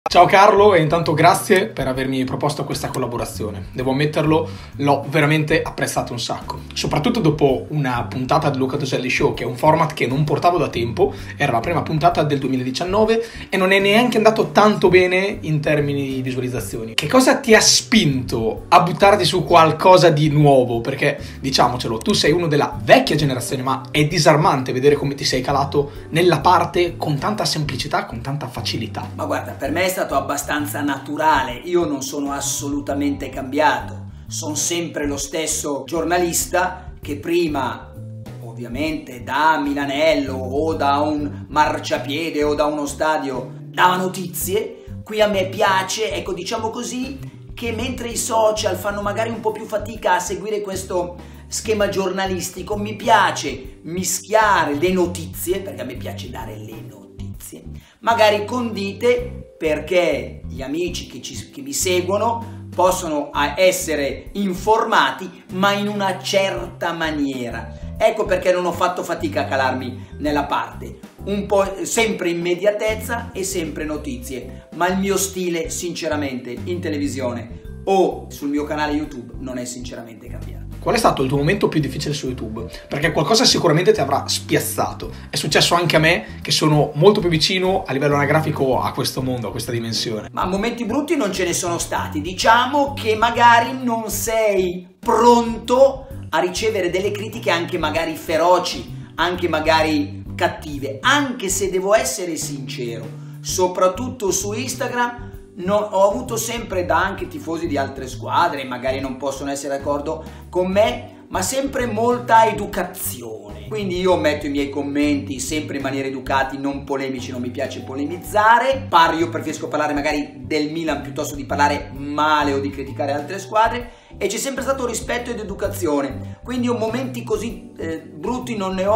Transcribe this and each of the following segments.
Ciao Carlo, e intanto grazie per avermi proposto questa collaborazione. Devo ammetterlo, l'ho veramente apprezzato un sacco. Soprattutto dopo una puntata del Luca Toselli Show, che è un format che non portavo da tempo, era la prima puntata del 2019 e non è neanche andato tanto bene in termini di visualizzazioni. Che cosa ti ha spinto a buttarti su qualcosa di nuovo? Perché, diciamocelo, tu sei uno della vecchia generazione, ma è disarmante vedere come ti sei calato nella parte con tanta semplicità, con tanta facilità. Ma guarda, per me è stato abbastanza naturale, io non sono assolutamente cambiato, sono sempre lo stesso giornalista che prima, ovviamente da Milanello o da un marciapiede o da uno stadio, dava notizie. Qui a me piace, ecco, diciamo così, che mentre i social fanno magari un po' più fatica a seguire questo schema giornalistico, mi piace mischiare le notizie, perché a me piace dare le notizie, magari condite, perché gli amici che mi seguono possono essere informati, ma in una certa maniera. Ecco perché non ho fatto fatica a calarmi nella parte, un po' sempre immediatezza e sempre notizie, ma il mio stile sinceramente in televisione o sul mio canale YouTube non è sinceramente cambiato. Qual è stato il tuo momento più difficile su YouTube? Perché qualcosa sicuramente ti avrà spiazzato. È successo anche a me, che sono molto più vicino a livello anagrafico a questo mondo, a questa dimensione. Ma momenti brutti non ce ne sono stati. Diciamo che magari non sei pronto a ricevere delle critiche anche magari feroci, anche magari cattive. Anche se devo essere sincero, soprattutto su Instagram, ho avuto sempre da anche tifosi di altre squadre, magari non possono essere d'accordo con me, ma sempre molta educazione. Quindi io metto i miei commenti sempre in maniera educati, non polemici, non mi piace polemizzare. Io preferisco parlare magari del Milan piuttosto di parlare male o di criticare altre squadre, e c'è sempre stato rispetto ed educazione. Quindi io momenti così brutti non ne ho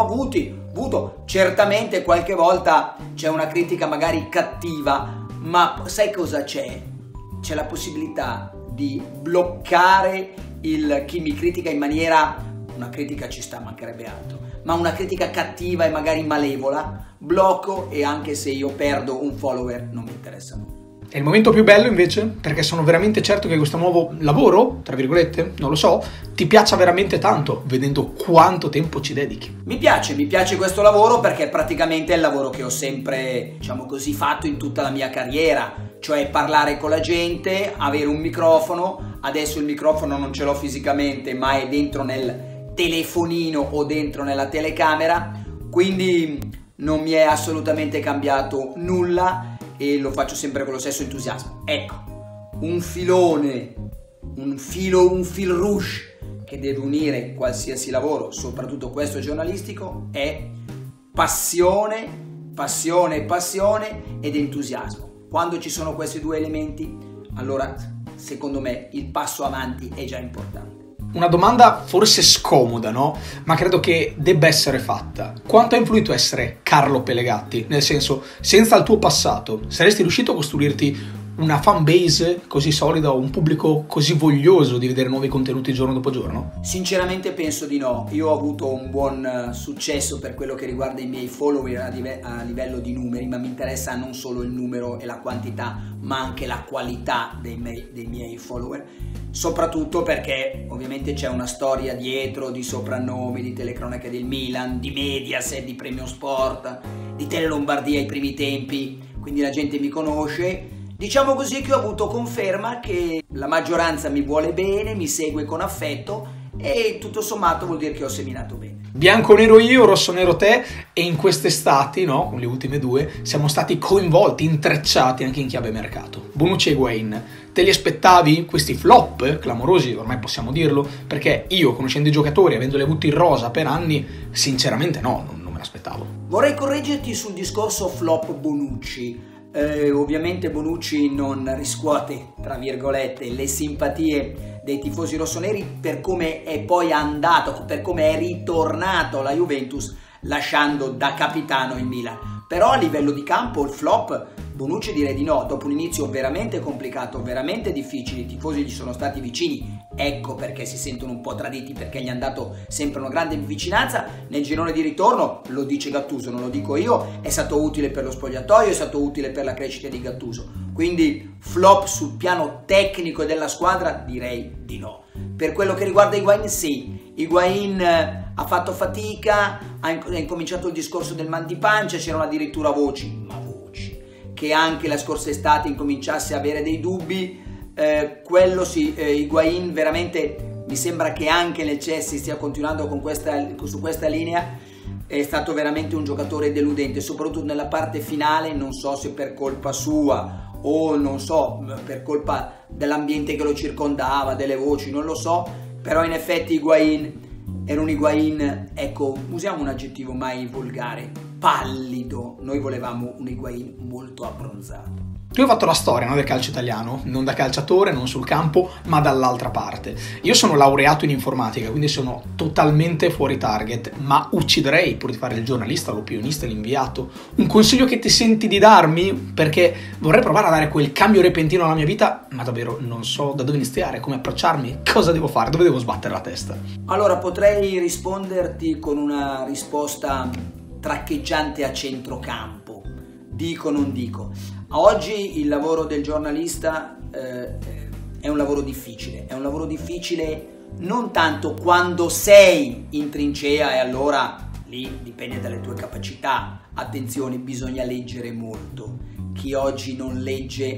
avuto. Certamente qualche volta c'è una critica magari cattiva, ma sai cosa c'è? C'è la possibilità di bloccare chi mi critica in maniera, una critica ci sta, mancherebbe altro, ma una critica cattiva e magari malevola, blocco, e anche se io perdo un follower non mi interessa nulla. E il momento più bello invece, perché sono veramente certo che questo nuovo lavoro, tra virgolette, non lo so, ti piaccia veramente tanto, vedendo quanto tempo ci dedichi. Mi piace questo lavoro perché praticamente è il lavoro che ho sempre, diciamo così, fatto in tutta la mia carriera, cioè parlare con la gente, avere un microfono. Adesso il microfono non ce l'ho fisicamente, ma è dentro nel telefonino o dentro nella telecamera, quindi non mi è assolutamente cambiato nulla e lo faccio sempre con lo stesso entusiasmo. Ecco, un filone, un fil rouge che deve unire qualsiasi lavoro, soprattutto questo giornalistico, è passione ed entusiasmo. Quando ci sono questi due elementi, allora secondo me il passo avanti è già importante. Una domanda forse scomoda, no? Ma credo che debba essere fatta. Quanto ha influito essere Carlo Pelegatti? Nel senso, senza il tuo passato, saresti riuscito a costruirti una fan base così solida o un pubblico così voglioso di vedere nuovi contenuti giorno dopo giorno? Sinceramente penso di no. Io ho avuto un buon successo per quello che riguarda i miei follower a livello di numeri, ma mi interessa non solo il numero e la quantità, ma anche la qualità dei miei follower. Soprattutto perché ovviamente c'è una storia dietro di soprannomi, di telecronache del Milan, di Mediaset, di Premio Sport, di Tele Lombardia ai primi tempi, quindi la gente mi conosce. Diciamo così che ho avuto conferma che la maggioranza mi vuole bene, mi segue con affetto, e tutto sommato vuol dire che ho seminato bene. Bianco-nero io, rosso-nero te, e in quest'estate, no, con le ultime due, siamo stati coinvolti, intrecciati anche in chiave mercato. Bonucci e Higuain, te li aspettavi questi flop clamorosi, ormai possiamo dirlo, perché io, conoscendo i giocatori, avendoli avuti in rosa per anni, sinceramente no, non me l'aspettavo. Vorrei correggerti sul discorso flop Bonucci. Ovviamente Bonucci non riscuote, tra virgolette, le simpatie dei tifosi rossoneri per come è poi andato, per come è ritornato alla Juventus lasciando da capitano il Milan. Però a livello di campo il flop Bonucci direi di no, dopo un inizio veramente complicato, veramente difficile, i tifosi gli sono stati vicini, ecco perché si sentono un po' traditi, perché gli hanno dato sempre una grande vicinanza. Nel girone di ritorno, lo dice Gattuso, non lo dico io, è stato utile per lo spogliatoio, è stato utile per la crescita di Gattuso, quindi flop sul piano tecnico della squadra direi di no. Per quello che riguarda Higuain, sì, Higuain ha fatto fatica, ha incominciato il discorso del mal di pancia, c'erano addirittura voci, che anche la scorsa estate incominciasse a avere dei dubbi, quello sì, Higuain veramente mi sembra che anche nel Chelsea stia continuando su questa linea, è stato veramente un giocatore deludente, soprattutto nella parte finale, non so se per colpa sua o non so, per colpa dell'ambiente che lo circondava, delle voci, non lo so, però in effetti Higuain era un Higuain, ecco, usiamo un aggettivo mai volgare, pallido. Noi volevamo un Higuain molto abbronzato. Tu hai fatto la storia, no, del calcio italiano, non da calciatore, non sul campo, ma dall'altra parte. Io sono laureato in informatica, quindi sono totalmente fuori target, ma ucciderei pur di fare il giornalista, l'opinionista, l'inviato. Un consiglio che ti senti di darmi? Perché vorrei provare a dare quel cambio repentino alla mia vita, ma davvero non so da dove iniziare, come approcciarmi, cosa devo fare, dove devo sbattere la testa. Allora, potrei risponderti con una risposta traccheggiante a centrocampo. Dico, non dico. Oggi il lavoro del giornalista è un lavoro difficile, non tanto quando sei in trincea e allora lì dipende dalle tue capacità. Attenzione, bisogna leggere molto. Chi oggi non legge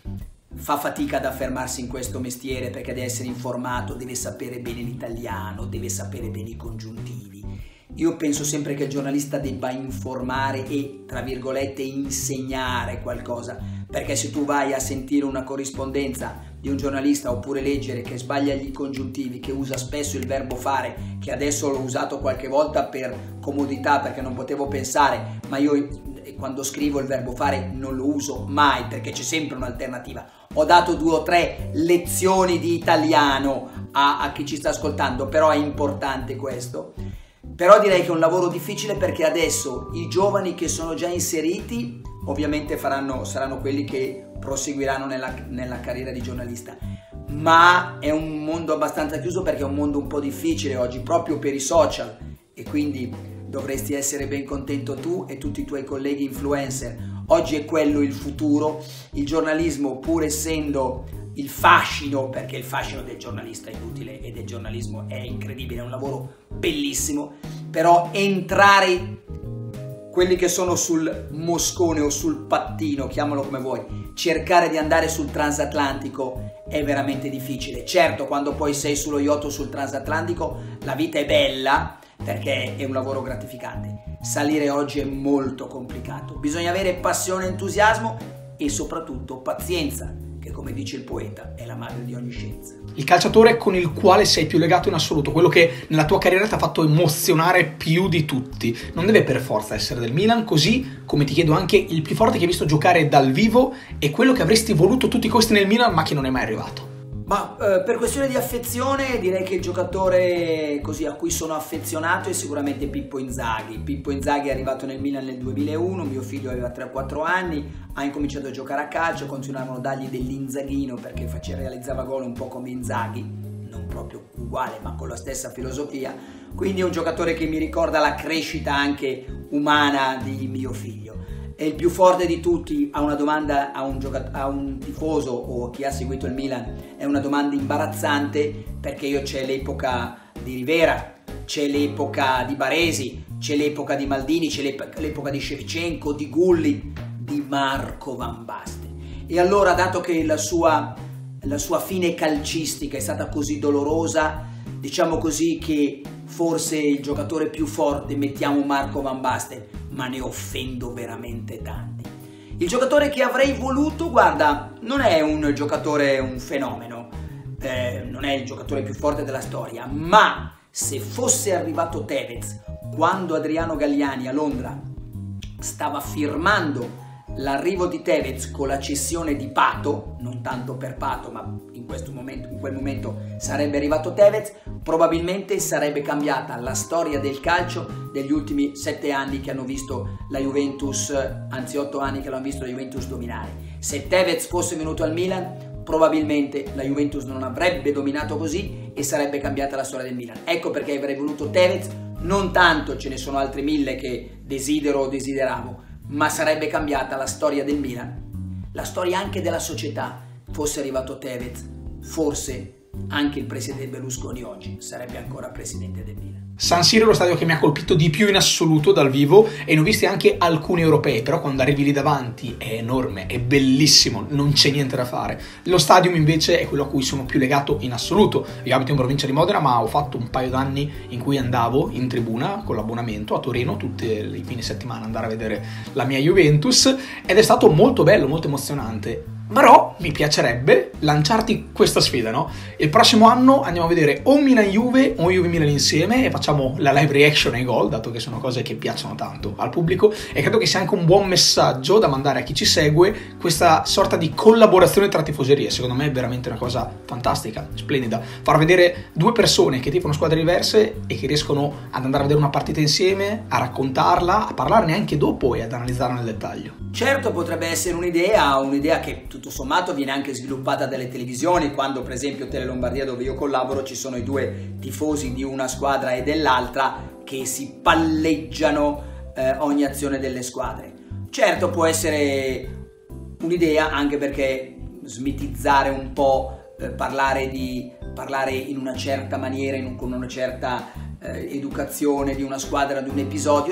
fa fatica ad affermarsi in questo mestiere, perché deve essere informato, deve sapere bene l'italiano, deve sapere bene i congiuntivi. Io penso sempre che il giornalista debba informare e, tra virgolette, insegnare qualcosa, perché se tu vai a sentire una corrispondenza di un giornalista oppure leggere che sbaglia gli congiuntivi, che usa spesso il verbo fare, che adesso l'ho usato qualche volta per comodità perché non potevo pensare, ma io quando scrivo il verbo fare non lo uso mai perché c'è sempre un'alternativa. Ho dato 2 o 3 lezioni di italiano a chi ci sta ascoltando, però è importante questo. Però direi che è un lavoro difficile, perché adesso i giovani che sono già inseriti ovviamente saranno quelli che proseguiranno nella carriera di giornalista, ma è un mondo abbastanza chiuso, perché è un mondo un po' difficile oggi proprio per i social, e quindi dovresti essere ben contento tu e tutti i tuoi colleghi influencer. Oggi è quello il futuro. Il giornalismo, pur essendo il fascino, perché il fascino del giornalista è inutile e del giornalismo è incredibile, è un lavoro bellissimo, però entrare quelli che sono sul moscone o sul pattino, chiamalo come vuoi, cercare di andare sul transatlantico è veramente difficile. Certo, quando poi sei sullo yacht o sul transatlantico la vita è bella, perché è un lavoro gratificante. Salire oggi è molto complicato, bisogna avere passione, entusiasmo e soprattutto pazienza, che, come dice il poeta, è la madre di ogni scienza. Il calciatore con il quale sei più legato in assoluto, quello che nella tua carriera ti ha fatto emozionare più di tutti, non deve per forza essere del Milan, così come ti chiedo anche il più forte che hai visto giocare dal vivo e quello che avresti voluto a tutti i costi nel Milan ma che non è mai arrivato. Ma per questione di affezione direi che il giocatore così a cui sono affezionato è sicuramente Pippo Inzaghi. Pippo Inzaghi è arrivato nel Milan nel 2001, mio figlio aveva 3-4 anni, ha incominciato a giocare a calcio, continuavano a dargli dell'Inzaghino perché realizzava gol un po' come Inzaghi, non proprio uguale ma con la stessa filosofia, quindi è un giocatore che mi ricorda la crescita anche umana di mio figlio. È il più forte di tutti. A una domanda a un tifoso o chi ha seguito il Milan è una domanda imbarazzante, perché io c'è l'epoca di Rivera, c'è l'epoca di Baresi, c'è l'epoca di Maldini, c'è l'epoca di Shevchenko, di Gulli, di Marco Van Basten. E allora, dato che la sua fine calcistica è stata così dolorosa, diciamo così che forse il giocatore più forte mettiamo Marco Van Basten, ma ne offendo veramente tanti. Il giocatore che avrei voluto, guarda, non è un giocatore, un fenomeno, non è il giocatore più forte della storia, ma se fosse arrivato Tevez quando Adriano Galliani a Londra stava firmando l'arrivo di Tevez con la cessione di Pato, non tanto per Pato, ma in quel momento sarebbe arrivato Tevez, probabilmente sarebbe cambiata la storia del calcio degli ultimi 7 anni che hanno visto la Juventus, anzi 8 anni che l'hanno visto la Juventus dominare. Se Tevez fosse venuto al Milan, probabilmente la Juventus non avrebbe dominato così e sarebbe cambiata la storia del Milan. Ecco perché avrei voluto Tevez, non tanto, ce ne sono altri 1000 che desidero o desideravo, ma sarebbe cambiata la storia del Milan, la storia anche della società. Fosse arrivato Tevez, forse anche il presidente Berlusconi oggi sarebbe ancora presidente del Milan. San Siro è lo stadio che mi ha colpito di più in assoluto dal vivo e ne ho visti anche alcuni europei, però quando arrivi lì davanti è enorme, è bellissimo, non c'è niente da fare. Lo stadium invece è quello a cui sono più legato in assoluto. Io abito in provincia di Modena, ma ho fatto un paio d'anni in cui andavo in tribuna con l'abbonamento a Torino tutti i fine settimana andare a vedere la mia Juventus ed è stato molto bello, molto emozionante. Però mi piacerebbe lanciarti questa sfida, no? Il prossimo anno andiamo a vedere o Milan-Juve o Juve-Milan insieme e facciamo la live reaction ai gol, dato che sono cose che piacciono tanto al pubblico e credo che sia anche un buon messaggio da mandare a chi ci segue, questa sorta di collaborazione tra tifoserie. Secondo me è veramente una cosa fantastica, splendida, far vedere due persone che tifano squadre diverse e che riescono ad andare a vedere una partita insieme, a raccontarla, a parlarne anche dopo e ad analizzarla nel dettaglio. Certo, potrebbe essere un'idea che tutto sommato viene anche sviluppata dalle televisioni, quando per esempio Tele Lombardia, dove io collaboro, ci sono i due tifosi di una squadra e dell'altra che si palleggiano ogni azione delle squadre. Certo, può essere un'idea, anche perché smitizzare un po', parlare in una certa maniera, con una certa educazione di una squadra, di un episodio,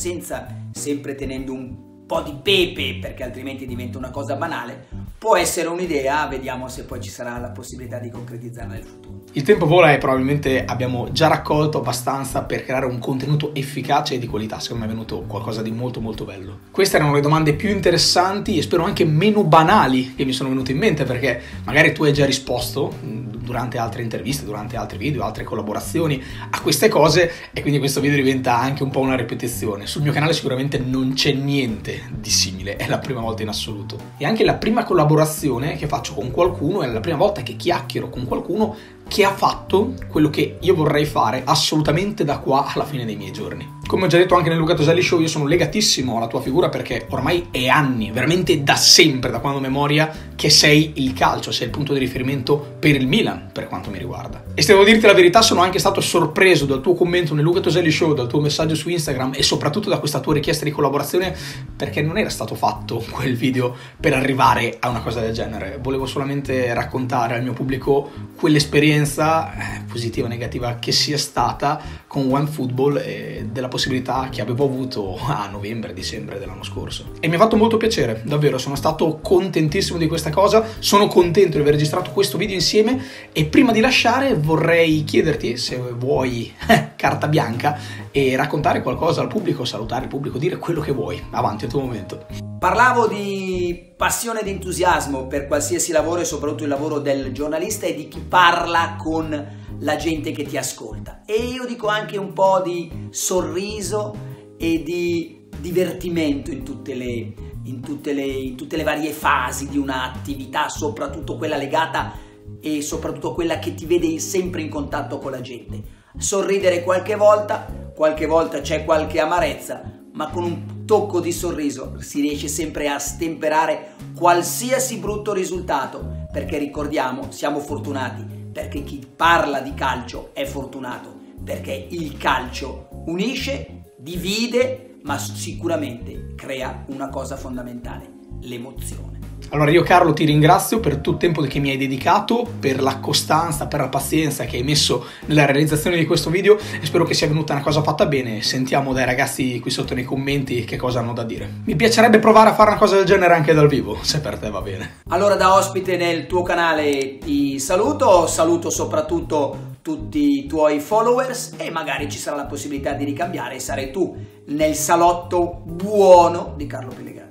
sempre tenendo un po' di pepe, perché altrimenti diventa una cosa banale, può essere un'idea. Vediamo se poi ci sarà la possibilità di concretizzarla nel futuro. Il tempo vola e probabilmente abbiamo già raccolto abbastanza per creare un contenuto efficace e di qualità. Secondo me è venuto qualcosa di molto molto bello. Queste erano le domande più interessanti e spero anche meno banali che mi sono venute in mente, perché magari tu hai già risposto durante altre interviste, durante altri video, altre collaborazioni a queste cose e quindi questo video diventa anche un po' una ripetizione. Sul mio canale sicuramente non c'è niente di simile, è la prima volta in assoluto. E anche la prima collaborazione che faccio con qualcuno, è la prima volta che chiacchiero con qualcuno che ha fatto quello che io vorrei fare assolutamente da qua alla fine dei miei giorni. Come ho già detto anche nel Luca Toselli Show, io sono legatissimo alla tua figura perché ormai è anni, veramente da sempre, da quando ho memoria, che sei il calcio, sei il punto di riferimento per il Milan, per quanto mi riguarda. E se devo dirti la verità, sono anche stato sorpreso dal tuo commento nel Luca Toselli Show, dal tuo messaggio su Instagram e soprattutto da questa tua richiesta di collaborazione, perché non era stato fatto quel video per arrivare a una cosa del genere. Volevo solamente raccontare al mio pubblico quell'esperienza, positiva o negativa che sia stata, con OneFootball e della possibilità che avevo avuto a novembre-dicembre dell'anno scorso. E mi ha fatto molto piacere, davvero, sono stato contentissimo di questa cosa, sono contento di aver registrato questo video insieme e prima di lasciare vorrei chiederti se vuoi carta bianca e raccontare qualcosa al pubblico, salutare il pubblico, dire quello che vuoi. Avanti, è il tuo momento. Parlavo di passione ed entusiasmo per qualsiasi lavoro e soprattutto il lavoro del giornalista e di chi parla con la gente che ti ascolta, e io dico anche un po' di sorriso e di divertimento in tutte le varie fasi di un'attività, soprattutto quella legata e soprattutto quella che ti vede sempre in contatto con la gente. Sorridere qualche volta c'è qualche amarezza, ma con un tocco di sorriso si riesce sempre a stemperare qualsiasi brutto risultato, perché ricordiamo, siamo fortunati, perché chi parla di calcio è fortunato, perché il calcio unisce, divide, ma sicuramente crea una cosa fondamentale: l'emozione. Allora io Carlo ti ringrazio per tutto il tempo che mi hai dedicato, per la costanza, per la pazienza che hai messo nella realizzazione di questo video e spero che sia venuta una cosa fatta bene. Sentiamo dai ragazzi qui sotto nei commenti che cosa hanno da dire. Mi piacerebbe provare a fare una cosa del genere anche dal vivo, se per te va bene. Allora, da ospite nel tuo canale ti saluto soprattutto tutti i tuoi followers e magari ci sarà la possibilità di ricambiare e sarai tu nel salotto buono di Carlo Pellegrani.